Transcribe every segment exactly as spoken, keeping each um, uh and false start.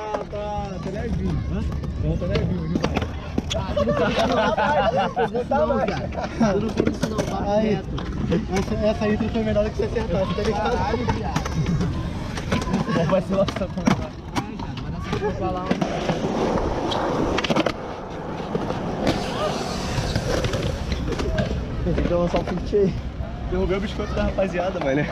tá, tá, tá levinho. Hã? Não, tá levinho, viu, vai. Ah, tu não fez isso não, rapaz. Não, cara. Tu não fez isso não, papo reto. Essa, essa aí foi melhor do que você acertar, você tá ligado? Caralho, viado. Uma vacilação com ela. Ai, cara, vai dar essa porra pra lá. Pensei que ia lançar um fute aí. Derrubei o biscoito da rapaziada, mano.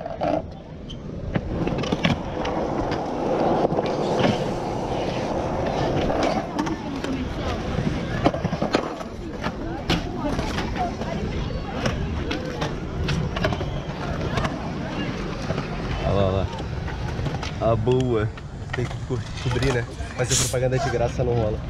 Olha lá, olha lá. A boa. Tem que cobrir, né? Fazer propaganda de graça não rola.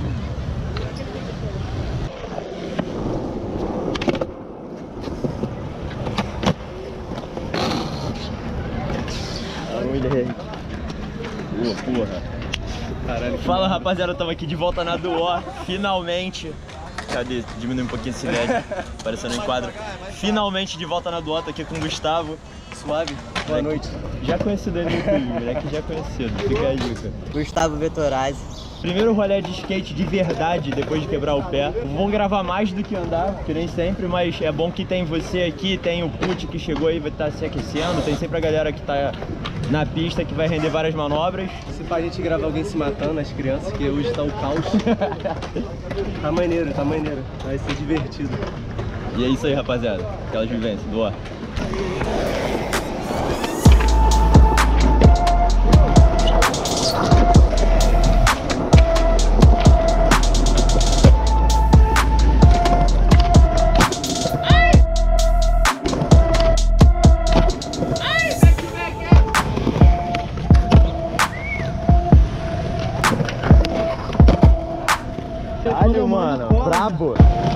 Boa, porra. Caralho. Fala, rapaziada, estamos aqui de volta na Duó, finalmente. Cadê? Diminui um pouquinho esse L E D, aparecendo em quadro. Finalmente de volta na Duó, tô aqui com o Gustavo. Suave? Boa noite. Já conhecido ele no YouTube, moleque já conhecido, fica a dica. Gustavo Vettorazzi. Primeiro rolê de skate de verdade, depois de quebrar o pé. Vou gravar mais do que andar, que nem sempre, mas é bom que tem você aqui, tem o Put que chegou aí, vai estar se aquecendo, tem sempre a galera que tá na pista que vai render várias manobras. Se pra gente gravar alguém se matando, as crianças, que hoje tá o caos. Tá maneiro, tá maneiro, vai ser divertido. E é isso aí, rapaziada, aquelas vivências, boa. Caralho, mano, brabo!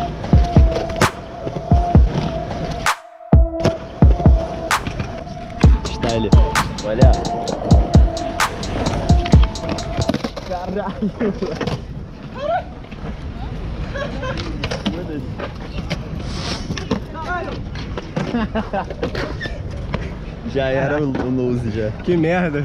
Style, olha! Caralho! Já era o, o nose já. Que merda!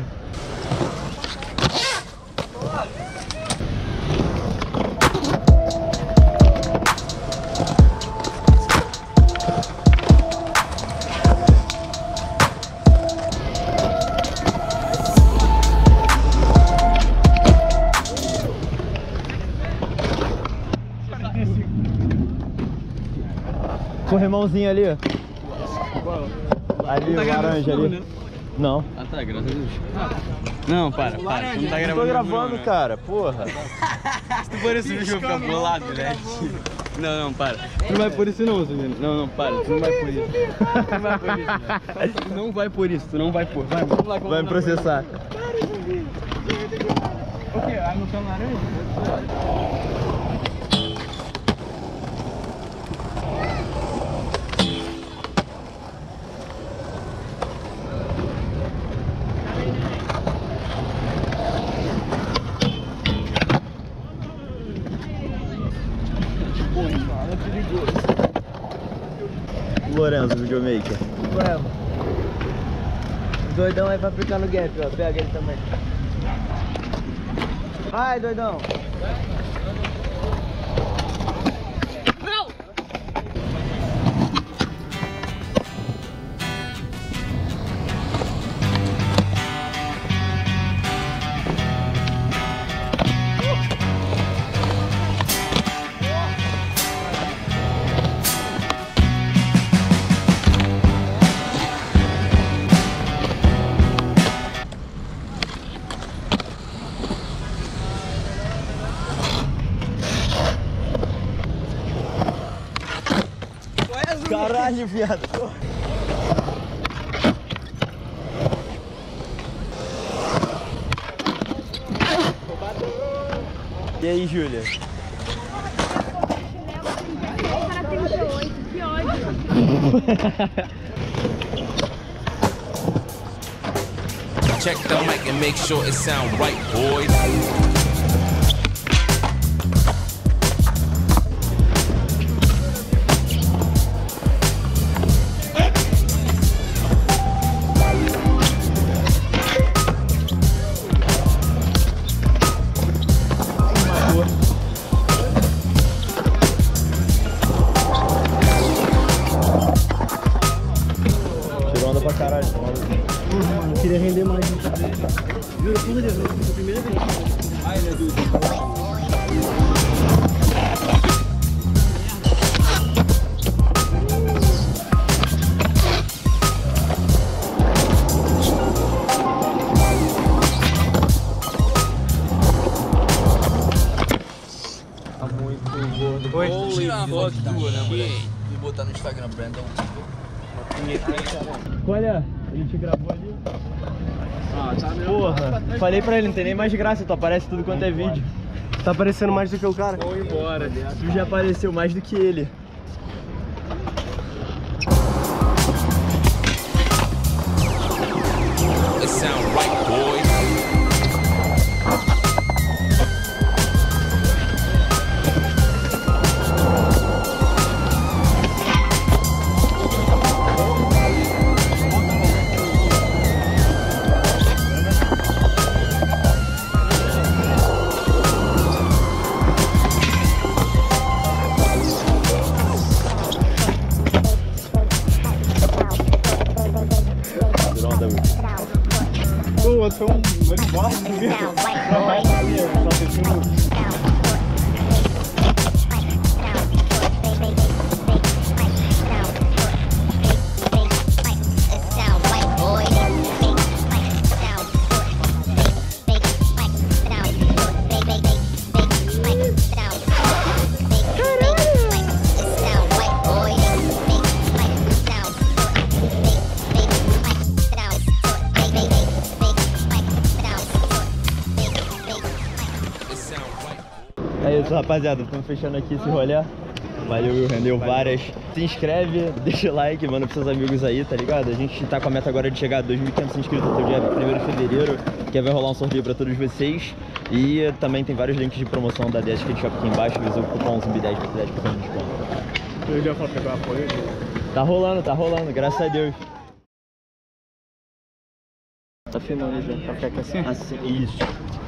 Corrimãozinho ali, ó. Ali, o laranja ali. Não. Ah, tá, graças a Deus. Não, para, para. Tu não tá gravando. Tô gravando, cara, porra. Se tu for esse vídeo, eu vou ficar bolado, né? Não, não, para. Tu não vai por isso não, Zumino. Não, não, para. Tu não vai por isso. Tu não vai por isso, né? Tu não vai por isso, tu não vai por. Vai, vamos lá, vamos vai me processar. Para, Zumino. O quê? Ah, no cano laranja? Lorenzo, videomaker. Ué, doidão aí pra aplicar no gap, ó. Pega ele também. Vai, doidão. Caralho, viado. E aí, Júlia? Cara, trinta e oito, que ódio. Check the mic and make sure it sound right, boys. Porra, Deus, a primeira vez. Ai, meu Deus. Vou tirar uma foto tua, né, moleque? E botar no Instagram, Brandon. Olha, ele te gravou ali. Ah, tá mesmo. Porra, falei pra ele, não tem nem mais graça, tu aparece tudo quanto é vídeo. Tá aparecendo mais do que o cara? Vou embora, Tu já apareceu mais do que ele. It sound right, boys. Pô, o outro foi um bosta mesmo. Não, vai só fez um... É isso, rapaziada, estamos fechando aqui esse rolê. Valeu, rendeu várias. Se inscreve, deixa o like, manda pros seus amigos aí, tá ligado? A gente tá com a meta agora de chegar a dois mil e quinhentos inscritos até o dia primeiro de fevereiro, que vai rolar um sorteio pra todos vocês. E também tem vários links de promoção da D S Skate Shop aqui embaixo, usa o cupom Zumbi dez para dez por cento de desconto. Eu já falei pegar apoio. Tá rolando, tá rolando, graças a Deus. Tá filmando já, pra ficar aqui assim? Assim, isso.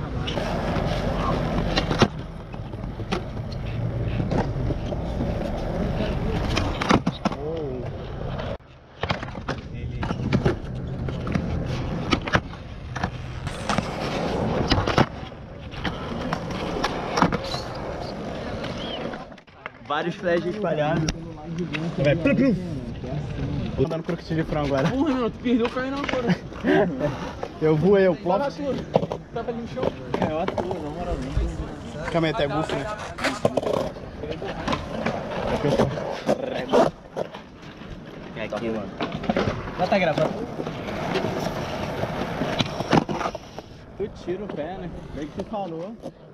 Vários flashes espalhados. Vai, plum, plum. Tô dando croquete de frango agora. Porra, meu, tu perdeu o cair não, cara. Eu voei, eu plop. Tava tudo. Tava ali no chão. É, eu atuo, na moral. Calma aí, até buff, né? É aqui, mano. Já tá gravando? Tu tira o pé, né? Bem que tu falou.